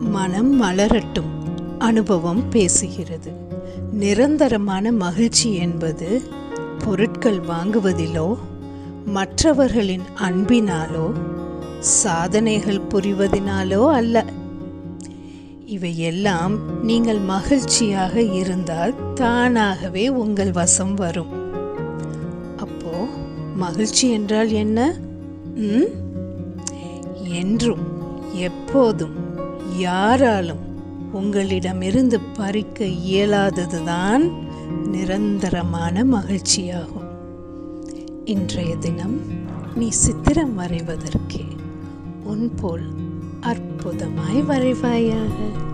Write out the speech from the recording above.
மனம் மலரட்டும். அனுபவம் பேசுகிறது. நிரந்தரமான மகிழ்ச்சி என்பது பொருட்கள் வாங்குவதிலோ, மற்றவர்களின் அன்பினாலோ, சாதனைகள் புரிவதினாலோ அல்ல. இவையெல்லாம் நீங்கள் மகிழ்ச்சியாக இருந்தால் தானாகவே உங்கள் வசம் வரும். அப்போ மகிழ்ச்சி என்றால் என்ன? என்றும் எப்போதும் யாராலும் உங்களிடமிருந்து பறிக்க இயலாததுதான் நிரந்தரமான மகிழ்ச்சியாகும். இன்றைய தினம் நீ சித்திரம் வரைவதற்கே உன் போல் அற்புதமாய் வரைவாயாக.